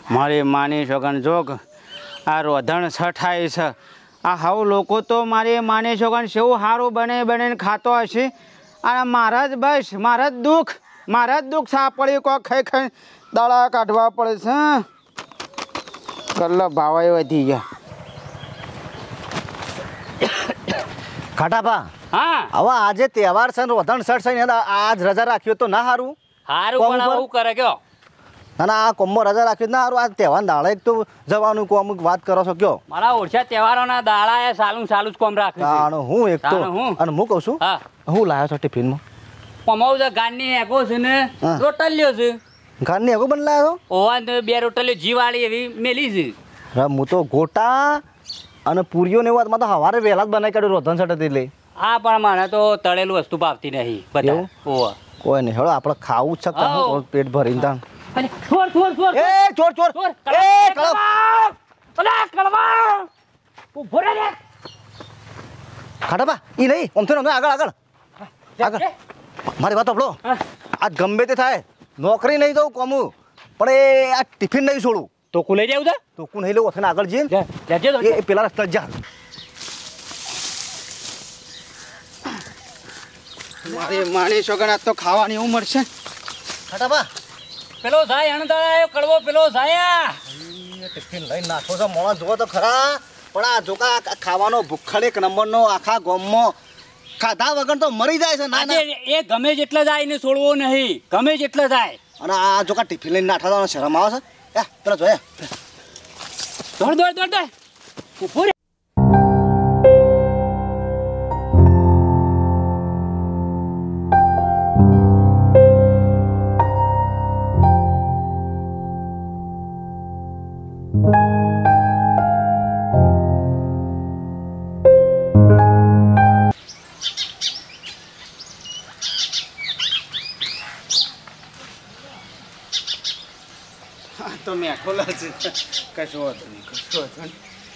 મારી માની છોકન જોગ આ રોધણ છઠાય છે આ હાવ લોકો તો મારી માની છોકન સેવું સારું બને ખાતો હશે અને મારા જ બસ મારા જ દુઃખ સાપડી કોક ખાઈ દાડા કાઢવા પડે છે કલ્લો ભાવાય વધી ગયા ખાટાપા હા હવે આજે તહેવાર છે ને રોધણ સટ છે ને આજ રજા રાખ્યો તો ના સારું પણ આવું કરે કયો ના આ કોમો રજા રાખ્યો ના સારું આ તહેવાર દાડા એક તો જવાનું કો અમુક વાત કરો છો કયો મારા ઓછા તહેવારોના દાડા એ સાલું જ કોમ રાખે છે હું એક તો અને હું કહું છું હા હું લાવ્યો છો ટિફિનમાં કમાવું છે ગાનની હેકો છે ને રોટલીઓ છે ઘરની હેગો બન લાવ્યો ઓવા ને 2 રોટલીઓ જીવાળી એવી મેલી છે હું તો ગોટા અને પૂરીઓ ને એવું તો સવારે વહેલા જ બનાવી કાઢ્યું રોધન સટ એટલે હા પણ મને તો તળેલું વસ્તુ ભાવતી નહીં બધા ઓવા કોઈ નહીં હેડો આપણે ખાવું જ છે પેટ ભરીને તાણ છોડ એ ચોર એ કળપ અલા કળવા ઉભો રે ખાટાપા ઈ નહીં ઓમ તો આગળ મારી વાત સાંભળો આજ ગમે તે થાય નોકરી નહીં દઉં કોમું પણ એ આ ટિફિન નહીં છોડું તો કુલે જાવ છે તો કું નહીં લેવું આગળ જઈને એ પેલા રસ્તા જા મારી માની છોકન આ તો ખાવાની ઉંમર છે ખાટાપા પેલો સાય અણદાયો કડવો પેલો સાયા ટિફિન લઈને નાખો છો મોણા જુઓ તો ખરા પણ આ જોકા ખાવાનો ભૂખડ એક નંબરનો આખા ગામમાં ખાધા વગર તો મરી જાય છે ના એ ગમે જેટલા જાય એને છોડવો નહીં ગમે જેટલા જાય અને આ જોકા ટિફિન લઈને નાઠા શરમ આવે છે પેલા જોયા દોડ ઉભો રે તો મેઠો લાગે કશું હતું નહીં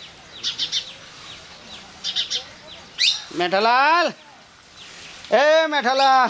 મેઠાલાલ એ મેઠાલાલ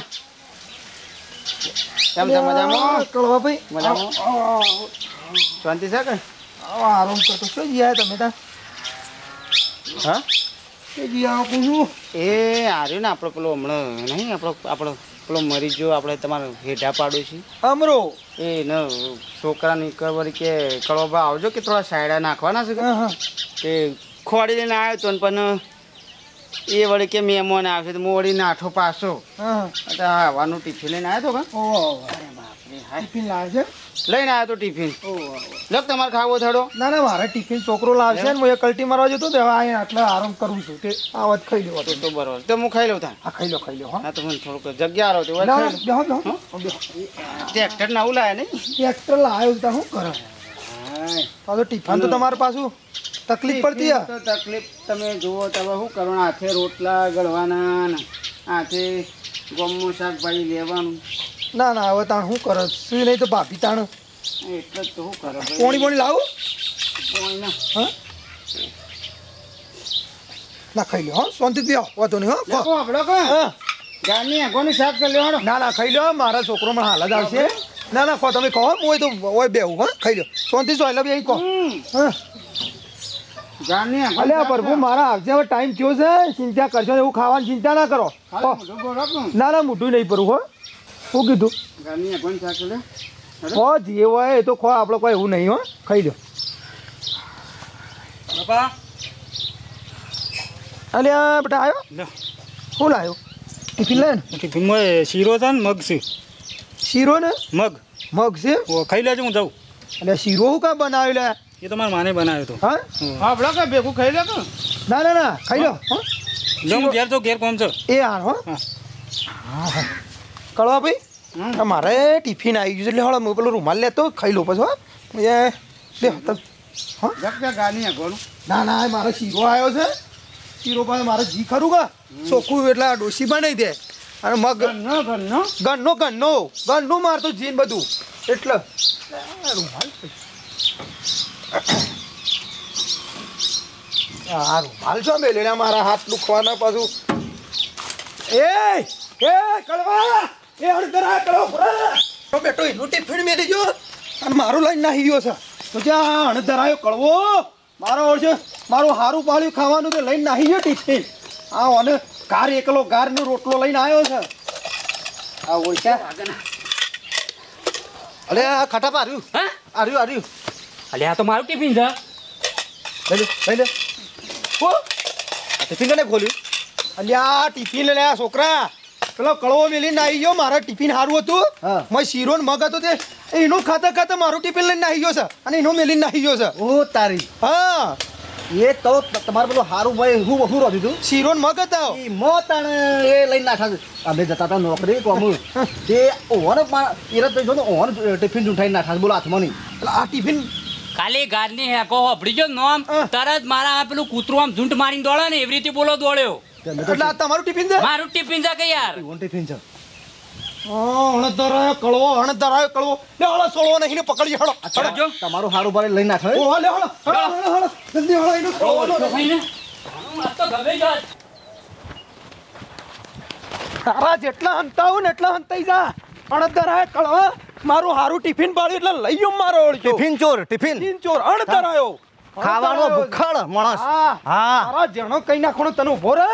કેમ છે મજામાં કળવા ભાઈ મજામાં શાંતિ છે કે આરામ કરતો શું જીયા તમે તા હા એ જીયા પૂછું એ હાર્યું ને આપણો પેલો હમણાં નહીં આપણો પેલો મરી ગયો આપણે તમારે હેઠા પાડું છે અમરો એ ન છોકરાની ખબર કે કળવા આવજો કે થોડા સાયડા નાખવાના છે કે ખોડી લઈને આવ્યો તો પણ એ વળી કે મહેમાન આવશે તો હું વળી નાઠો પાછો આવવાનું ટિફિન લઈને આવ્યો તો ટિફિન લાવે છે લઈને આવ્યો તો ટિફિન લગ તમારે ખાવો થડો ના મારે ટિફિન છોકરો લાવશે ને હું એ કલ્ટી મારવા જતો તો હવે આટલે આરામ કરું છું તે આવત ખાઈ લેવો તો બરોબર તો હું ખાઈ લઉં તા હા ખાઈ લો હા તો મને થોડુંક જગ્યા રહો ટ્રેક્ટર ના ઉલાય નહીં ટ્રેક્ટર લાવ્યો તા શું કરે પાછું ટિફિન તો તમારે પાછું તકલીફ પડતી તો તકલીફ તમે જુઓ તમે શું કરવાનું હાથે રોટલા ગળવાના ને હાથે ગમનું શાકભાજી લેવાનું ના હવે તાણ શું કરે શું નહીં તો ભાભી તાણ એટલે જ તો શું કરે પોણી લાવું હા ના ખાઈ લો હા શાંતિથી આવો વાંધો નહીં હા ગાની આગોની શાક કરી લેવાનો ના ખાઈ લો મારા છોકરો મને હાલ જ આવશે ના કહો તમે કહો હું તો હોય બેવું હા ખાઈ લો શાંતિ સોયલા બી કહો હા ગાની અલ્યા પ્રભુ મારા આવશે હવે ટાઈમ થયો છે ચિંતા કરશો એવું ખાવાની ચિંતા ના કરો ના મોઢું નહીં પડવું હો શું કીધું ગાની આગોની શાક લે હો જે હોય એ તો ખો આપણે કોઈ એવું નહીં હો ખાઈ લો બાપા અલ્યા બેટા આવ્યો શું લાવ્યો ટિફિન લે ને ટિફિનમાં શીરો છે ને મગ છે શીરો ને મગ છે ખાઈ લેજો હું જાઉં એટલે શીરો હું કાં બનાવ્યો લે એ તો મારા માને બનાવ્યો હતો હા હા બળો કે ભેગું ખાઈ લે કે ના ખાઈ લો હા જો હું ઘેર તો ઘેર કોમ છે એ હાર હો હા કળવા ભાઈ મારે ટિફિન આવી ગયું એટલે હળો હું પેલો રૂમાલ લેતો ખાઈ લો પછી એ બે હા ગાની આગોનું ના મારો શીરો આવ્યો છે શીરો પાસે મારે જી ખરું કા ચોખ્ખું એટલે ડોસી બનાવી દે અને મગ ગનનો મારતો જીન બધું એટલે રૂમાલ આ રૂમાલ છો બે લેના મારા હાથ દુખવાના પાછું એ કળવા એ અડધરા કળો બેટો એનું ટિફિન મેલી જો અને મારું લઈને નાહી ગયો છે તો ત્યાં અણધરાયો કળવો મારો છે મારું હારું પાળ્યું ખાવાનું તો લઈને નાહી ગયો ટિફિન આ અને ગાર એકલો ગારનો રોટલો લઈને આવ્યો છે આ ઓળખ્યા અલે આ ખટાપા આર્યું હા આર્યું અલે આ તો મારું ટિફિન છે લઈ લે ઓ આ ટિફિન કને ખોલ્યું અલ્યા આ ટિફિન લે આ છોકરા પેલો કળવો મેલીને આવી ગયો મારા ટિફિન સારું હતું હા. મેં શીરો ને મગ હતો તે એનો ખાતા મારું ટિફિન લઈને આવી ગયો છે અને એનો મેલીને આવી ગયો છે ઓ તારી હા એ તો તમારે પેલું હારું ભાઈ હું રોધ્યું હતું શીરો ને મગ હતા ઈ મોતણ એ લઈને નાખા છે. અમે જતા હતા નોકરી કોમ તે ઓવર એરત જો ને ઓવર ટિફિન ઉઠાઈને નાખા છે. બોલો હાથમાં નહીં એટલે આ ટિફિન કાલે ગારની હેકો હોભળી જો નોમ તરત મારા આ પેલું કૂતરું આમ ઝૂંટ મારીને દોડે ને એવી રીતે બોલો દોડ્યો એટલે આ તમારું ટિફિન છે મારું ટિફિન છે કે યાર ઓન ટિફિન છે અણધરાયો કળવો લે હળો સોળવો નહીં ને પકડી હળો જો તમારું હારું ભાઈ લઈને નાખો ઓ લે હળો જલ્દી હળો એનો કળવો આ તો ગમે જાત તારા જેટલા હંતાવું ને એટલા હંતાઈ જા અણધરાયો કળવો મારું હારું ટિફિન પાડ્યું એટલે લઈ ગયો મારો ઓળખ્યો ટિફિન ચોર અણધરાયો ખાવાનો ભૂખડ માણસ હા હા તારા જણો કઈ નાખવાનો તને ઉભો રે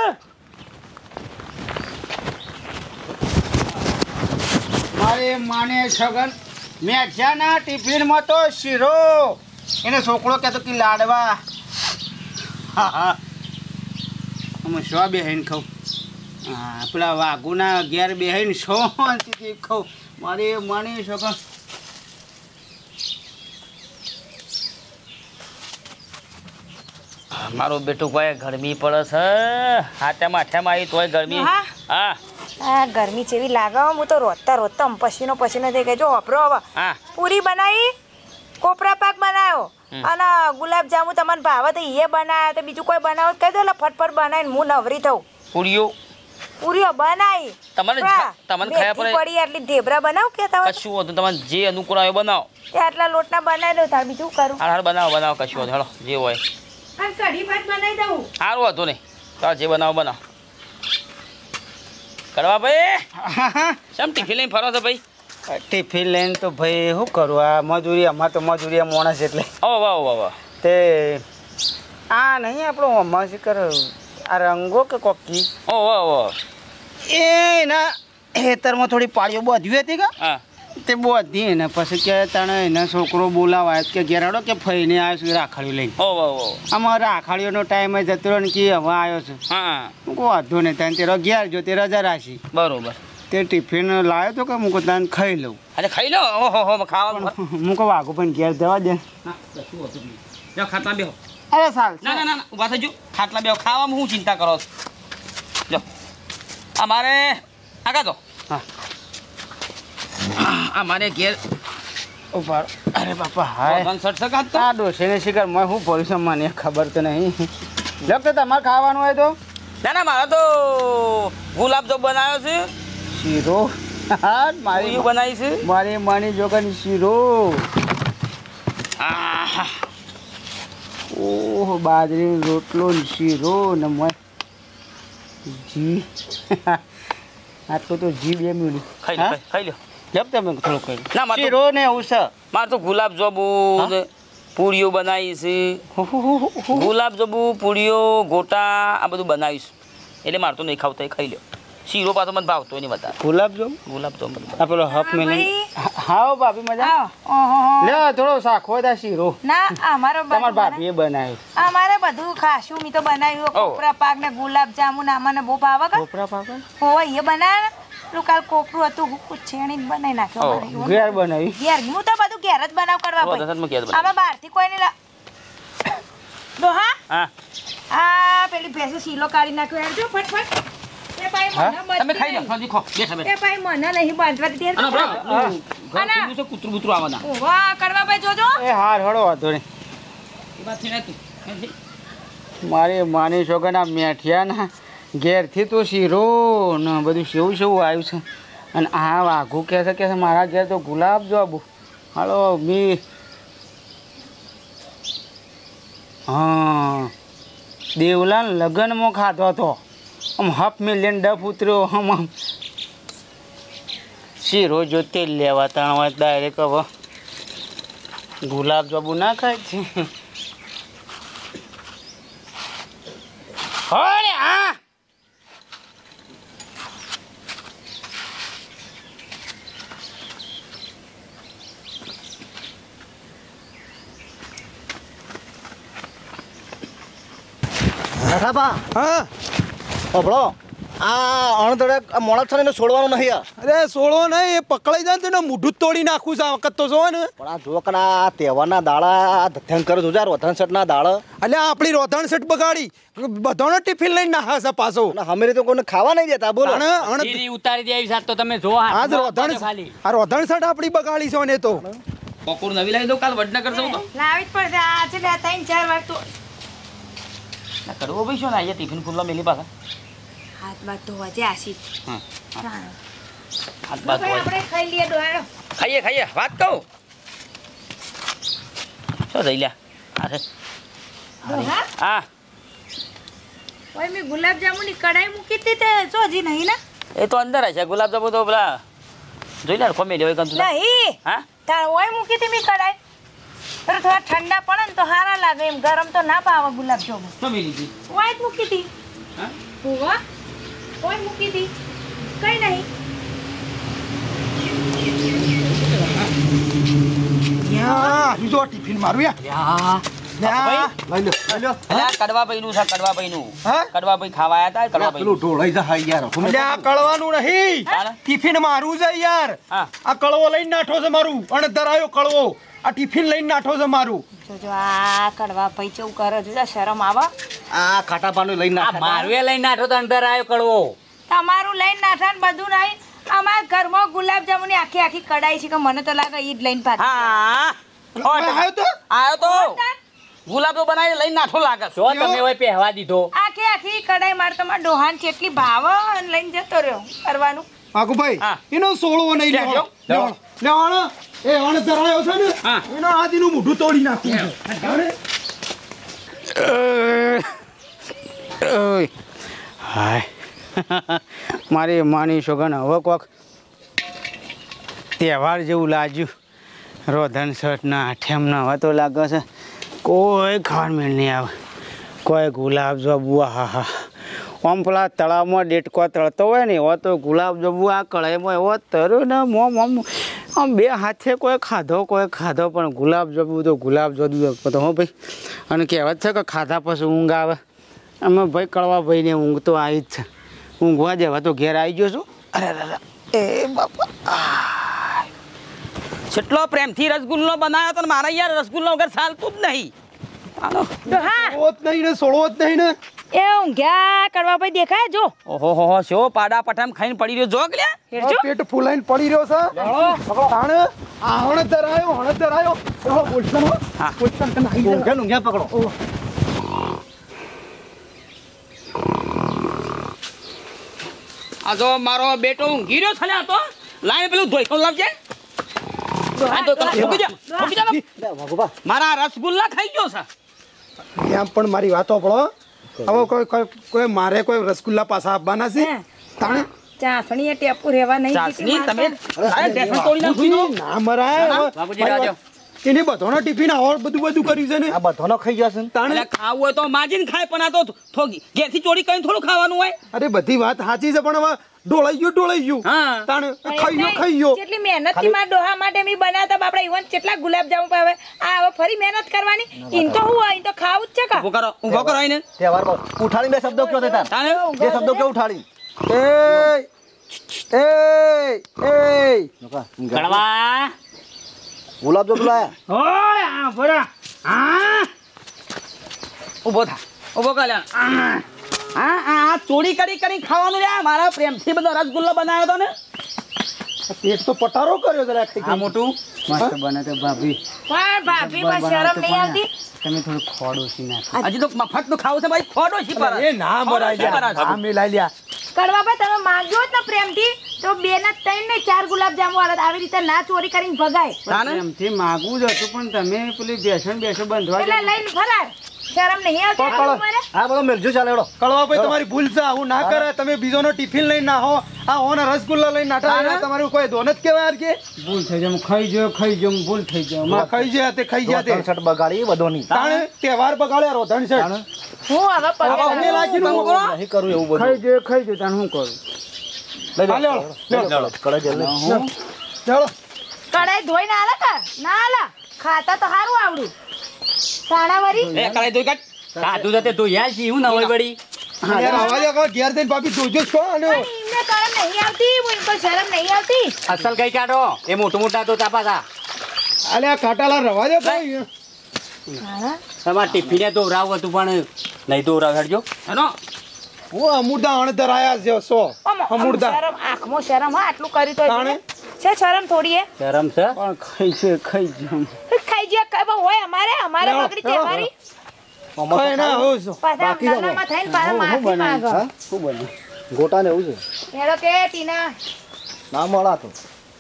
મારે માને છગન મેઠિયાના ટિફિનમાં તો શીરો એને છોકરો કહેતો કે લાડવા હા હા અમે શો બેહીને ખાઉં હા પેલા વાઘુના ઘેર બેહીને શાંતિથી ખાઉં મારે માને છગન મારું બેટું કોઈ ગરમી પડે છે હાથેમાં આવી તોય ગરમી હા. હા આ ગરમી જેવી લાગે હો. હું તો રોજતા પસીનો થઈ ગયો જો વાપરો હવે હા પૂરી બનાવી કોપરા પાક બનાવ્યો અને ગુલાબ જાંબુ તમને ભાવે તો એ બનાવ્યા તો બીજું કોઈ બનાવો તો કહી દો એટલે ફટફટ બનાવીને હું નવરી થઉં પૂરીઓ પૂરીઓ બનાવી તમને ખાયા પડે પડી આટલી ઢેબરા બનાવ કેતા હોય કશું હોતું તમારે જે અનુકૂળ આવે બનાવો એ આટલા લોટના બનાવી દઉં તાર બીજું કરું હાલ બનાવો કશું હોતું હેલો જે હોય અને કઢી ભાત બનાવી દઉં સારું હતું નહીં તાર જે બનાવો કરવા ભાઈ શેમ ટિફિન લઈને ફરો છો ભાઈ ટિફિન લઈને તો ભાઈ શું કરું આ મજૂરી અમારે તો મજૂરી માણસ એટલે ઓ વાહ તે આ નહીં આપણો અમાસી કર આ રંગો કે કોકી ઓ વાહ એના ખેતરમાં થોડી પાળીઓ બાંધવી હતી કે હા તે બાંધી ને પછી કે તને એના છોકરો બોલાવાય કે ઘેરાડો કે ફઈને આવ્યો છું રાખડીઓ લઈને ઓ વાહ આમાં રાખડીઓનો ટાઈમ જતો રહ્યો ને કે હવે આવ્યો છું હા હું કહું વાંધો નહીં તને તે ઘેર જો તે રજા રાખી બરોબર તે ટિફિન લાવ્યો તો કે હું કહું તને ખાઈ લઉં અરે ખાઈ લો ઓહો ખાવાનું હું કહું વાઘો પણ ઘેર જવા દે કશું હોતું નહીં જાઓ ખાટલા બેહો અરે સાલ ના ઊભા થજો ખાટલા બેહો ખાવામાં હું ચિંતા કરો છો જો અમારે આગા તો હા અમારે ઘેર ઉભા અરે બાપા હાય સટ સગાત તો આ ડોસીને શિકાર મેં શું ભરું છું મને ખબર તો નહીં લગતો તમારે ખાવાનું હોય તો ના મારે તો ગુલાબ જાંબુ બનાવ્યો છે શીરો હા મારી પૂરી બનાવી છે મારી માની જોગન શીરો આહ ઓહ બાજરીનો રોટલો ને શીરો ને જી આટલું તો જી બે મિનિટ ખાઈ લો જબ તમે થોડું કહી ના, મારે તો- શીરો ને એવું છે મારે તો ગુલાબ જાંબુ ને પૂરીઓ બનાવી છે ગુલાબ જાંબુ પૂરીઓ ગોટા આ બધું બનાવીશ એટલે મારે તો નહીં ખાવતા એ ખાઈ લો શીરો પાછો મને ભાવતો નહીં વધારે ગુલાબ જાંબુ ગુલાબ જાંબુ આ પેલો હફ મિલી હા ભાભી મજા આવો. ઓહો. લે થોડો શાખો દા શીરો ના અમારો તમારા બધું ભાભીએ બનાવ્યું અમારે બધું ખાશું મેં તો બનાવ્યું કોપરા પાક ને ગુલાબ જાંબુ ને અમને બહુ ભાવે કે કોપરા પાપડ હોય એ બનાવે પેલું કાલ કોપરું હતું હું છેણી બનાવી નાખ્યો ઓહ, અમારે એવું. ઘેર બનાવી ઘેર હું તો બધું ઘેર જ બનાવ કરવા ઓ, ભાઈ દશરથમાં ઘેર બનાવ. આમાં બહારથી કોઈ નહીં ડોહા હા આ પેલી ભેંસે શીલો કાઢી નાખ્યો હેડ જો ફટફટ એ ભાઈ મને તમે મસ્તી ખાઈ લો નહીં. ખાલી ખો બેઠા બેઠા એ ભાઈ મને નહીં બાંધવા દીધી હેડ આનો તો. બરાબર ઘર ખુલ્લું છે, કૂતરું બૂતરું આવવાના ઓવા કરવા ભાઈ જોજો એ હાર હળો વાંધો નહીં એ વાત છે ને તું મારી માની છોકરા મેઠિયાના ઘેરથી તો શીરો ને બધું સેવું સેવું આવ્યું છે અને આ વાઘું કહે છે કે મારા ઘેર તો ગુલાબ જાંબુ હાલો મી હા દેવલાન લગ્નમાં ખાધો હતો આમ હાફ મિલિયન ડફ ઉતર્યો આમ શીરો જોતે લેવા તાણ ડાયરેક્ટ હવે ગુલાબ જાંબુ ના ખાય છે હોરે હા રાઠાબા હા અભળો આ અણધડે મોણસ છે ને એને છોડવાનું નહીં આ. અરે સોળો નહીં એ પકડાઈ જાય ને તો એને મોઢું જ તોડી નાખું છે આ વખત તો જોવો ને પણ આ જોકના તહેવારના દાડા ધ્યાન કરો જોજા રોધનસટના દાડા એટલે આપણી રોધણ સેટ બગાડી બધાનો ટિફિન લઈને નાખે છે પાછો અને અમે તો કોઈને ખાવા નહીં દેતા બોલો. ઉતારી દે સાત તો તમે જો આજ રોધણ આ રોધણ સેટ આપણી બગાડી છે ને તો બપોર નવી લાવી દો કાલ વડનગર જવું તો લાવી જ પડશે આ છે 3-4 વાર તો ના કરવો ભાઈ શું ને અહીંયા ટિફિન ખુલ્લો મેલી પાછા હાથ બાદ તો વજે આશી હા ચાલો. હાથ બાદ હોય. આપણે ખાઈ લઈએ ડોહાડો ખાઈએ ખાઈએ વાત કહું શું જઈ લ્યા હા છે ડોહા હા ઓય મેં ગુલાબ જાંબુની કઢાઈ મૂકી હતી તે જો હજી નહીં ને એ તો અંદર હશે ગુલાબજાંબુ તો પેલા જોઈ લે કોમે લેવાય કંતું નહીં હા તાર ઓય મૂકી હતી મેં કઢાઈ તો થોડા ઠંડા પડે ને તો સારા લાગે એમ ગરમ તો ના ભાવે ગુલાબ જાંબુ શું મેલી હતી ઓય જ મૂકી હતી હા હોવા ઓય મૂકી હતી કઈ નહીં બીજો ટિફિન મારું યા લઈ લો અલ્યા કડવા ભાઈનું છે કડવા ભાઈનું હા? કડવા ભાઈ ખાવા આયા હતા કડવા પેલું ઢોળાઈ જાય યાર એટલે આ કળવાનું નહીં તાણે? ટિફિન મારું છે યાર હા આ કળવો લઈને નાઠો છે મારું અને ધરાયો કળવો આ ટિફિન લઈને નાઠો છે મારું જો આ કડવા ભાઈ ચેવું કરે છે શરમ આવે આ ખાટા પાનું લઈને નાખે. લઈને નાઠો તો અંદર આવ્યો કડવો તમારું લઈને નાઠા ને બધું નહીં અમારા ઘરમાં ગુલાબ જાંબુની આખી આખી કઢાઈ છે કે મને તો લાગે ઈ જ લઈને પાછી હા આવ્યો તો આવ્યો તો ગુલાબ તો બનાવી લઈને નાઠો લાગે છો તમે હોય પહેવા દીધો આખી આખી કઢાઈ મારે તમારા ડોહાન કેટલી ભાવ અને લઈને જતો રહ્યો કરવાનું ભાઈ હા. એનો સોળવો નહીં લેજો. લેવાનો એ અણ ધરાયો છે ને હા. એનો આદિનું મોઢું તોડી નાખ્યું છે જાણે? ઓય હાય મારી માની છોકરાને હવે કોક તહેવાર જેવું લાગ્યું રોધન શર્ટના આઠેમના હવે તો લાગે છે કોઈ ખાવાનું નહીં આવે કોઈ ગુલાબ જાંબુ હા હા આમ પેલા તળાવમાં ડેટકો તળતો હોય ને એવો તો ગુલાબ જાંબુ આ કળાઈમાં એવો તર્યો ને મોમ આમ બે હાથે કોઈ ખાધો પણ ગુલાબ જાંબુ તો ગુલાબ જાંબુ તો હો ભાઈ અને કહેવત છે કે ખાધા પછી ઊંઘ આવે અમે ભાઈ કળવા ભાઈને ઊંઘ તો આવી જ છે ઊંઘવા જેવા તો ઘેર આવી ગયો છું અરે એ બાપા કેટલો પ્રેમથી રસગુલ્લો બનાવ્યો તો ને મારા યાર રસગુલ્લો વગર ચાલતું જ નહીં હાલો ડોહા સોળવો જ નહીં ને સોળવો જ નહીં ને એ ઊંઘ્યા કરવા ભાઈ દેખાય જો ઓહો હો હો શો પાડા પઠામ ખાઈને પડી રહ્યો જોગ લ્યા હેરજો પેટ ફૂલાઈને પડી રહ્યો છે તાણે આ હણ ધરાયો એવો બોલશો ને હા. બોલશો ને નાહી જાય. ઊંઘ્યા ને ઊંઘ્યા પકડો. આ જો મારો બેટો ઊંઘી રહ્યો છે લ્યા તો લાઈને પેલું ધોઈકો લાવજે આ ધોઈકો મૂકી જા ને. લે, વાઘુબા. મારા રસગુલ્લા ખાઈ ગયો છે એમ પણ મારી વાતો પડો હવે કોઈ મારે કોઈ રસગુલ્લા પાછા આપવાના છે હે. તાણે ચાસણીએ ટેપુ રહેવા નહીં ચાસણી દીધી તમે માતા. અરે ટેફન તોડી નાખી દો ના મરાય હવે. બાબુજી રાજો. એને બધાનો ટિફિન આવો બધું કર્યું છે ને આ બધાનો ખાઈ જશે ને. તાણે એટલે ખાવું હોય તો માજીને ખાય પણ આ તો ઘેરથી ચોરી કરીને થોડું ખાવાનું હોય અરે બધી વાત સાચી છે પણ હવે ઢોળાઈ ગયું હા તાણે ખાઈ ગયો જેટલી મહેનત થી મારા ડોહા માટે મેં બનાવતા બાપડા ઈવન કેટલા ગુલાબ જાંબુ પાવે આ હવે ફરી મહેનત કરવાની ઈન તો હું હોય ઈન તો ખાવું જ છે કા ઊભો કરો આઈને તહેવાર પર ઉઠાડી બે શબ્દો કયો તાર તાને બે શબ્દો કયો ઉઠાડી એ કડવા ગુલાબ જાંબુ લાયા ઓય આ ભરા હા ઊભો થા ઊભો કર લ્યા આ ચોરી કરી ખાવાનું લ્યા મારા પ્રેમથી બધો રસગુલ્લો બનાવ્યો તો ને પેટ તો પટારો કર્યો જરા આ મોટું મસ્ત બને તો ભાભી પણ ભાભી માં શરમ નહીં આવતી તમે થોડું ખોડું નાખો હજી તો મફત નું ખાવું છે ભાઈ ખોડો છે પર એ ના મરાય આ મેલાઈ લ્યા કરવા ભાઈ તમે માંગ્યો જ ને પ્રેમથી તો 2 ના 3 ને 4 ગુલાબ જાંબુ આલત આવી રીતે ના ચોરી કરીને ભગાય તાને એમથી માગવું જ હતું પણ તમે પેલી બેસણ બંધવા એટલે લઈને ફરાર શરમ નહીં આવતી પકડો. તમારે? હા બધો મેલજો ચાલે હેડો કળવા ભાઈ તમારી ભૂલ છે આવું ના કરે તમે બીજોનો ટિફિન લઈને ના હો આ હોને રસગુલ્લા લઈને નાઠા તમારું કોઈ દોન જ કહેવાય યાર કે ભૂલ થઈ જાય ખાઈ જો ભૂલ થઈ જાય માં ખાઈ જાય તે ખાઈ જાય તે શર્ટ બગાડી બધોની તાણે તહેવાર બગાડ્યા રોધણ છે હું હવે પગે અમે લાગીને લાગુ. નહીં કરું એવું બધું ખાઈ જો તાણ શું કરું લઈ હા, લ્યો, લ્યો. કળા જલ્દી ચાલો કડાઈ ધોઈને આલે કા ના આલે ખાતા તો સારું આવડું સાણાવરી એ કળાઈ ધોઈ કાઢ કાઢું જતે ધોયા છે હું ના હોય વળી યાર અવાજ આવો ઘેર જઈને ભાભી જોજો છો અને પણ એમને શરમ નહીં આવતી હું એમ કોઈ શરમ નહીં આવતી અસલ કઈ કાઢો એ મોટું મોટા તો તાપા હતા અલે આ કાટાલા રવા દે ભાઈ હા તમારે ટિફિને દોરાવું હતું પણ નહીં દોરાવ હેડજો હેનો હું અમૂર્દા અણધર આયા છે સો અમૂર્દા શરમ આંખમાં શરમ હા આટલું કર્યું તો તાણે? છે શરમ થોડી એ શરમ છે પણ ખાઈ જો ખાઈ જે કઈ બહુ હોય અમારે બગડી તહેવારી ખાઈ ના હોઉં છું. પાછા નાનામાં થઈને પાછા માફી માંગો શું બને ગોટા ને એવું છે હેડો કે ટીના ના મળા તો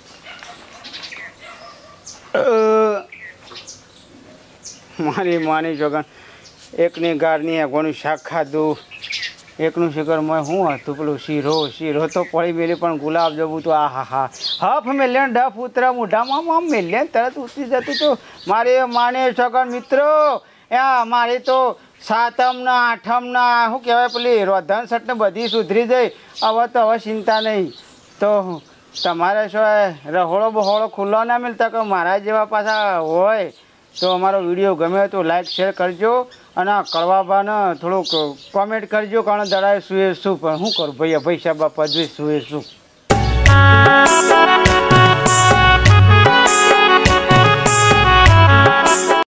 મારી માની જોગણ એકની ગારની આગવાનું શાક ખાધું એકનું શિખરમાં શું હતું પેલું શીરો તો પડી મેલી પણ ગુલાબ જવું તો આ હા હફ મેલ્યા ડફ ઉતરા મોઢામાં આમ મેલ્યા તરત ઉતરી જતું તો મારે માને છગન મિત્રો મારી તો સાતમના આઠમના શું કહેવાય પેલી રોધન સટને બધી સુધરી જાય હવે તો હવે ચિંતા નહીં તો તમારે શું રહોળો બહોળો ખુલ્લો ના મિલતા કે મારા જેવા પાછા હોય તો અમારો વિડીયો ગમે તો લાઈક શેર કરજો અને આ કળવાબાને થોડુંક કોમેન્ટ કરજો કારણ દડાએ સુએ શું પણ શું કરું ભૈયા પૈસા બાપા જોઈ સુએ શું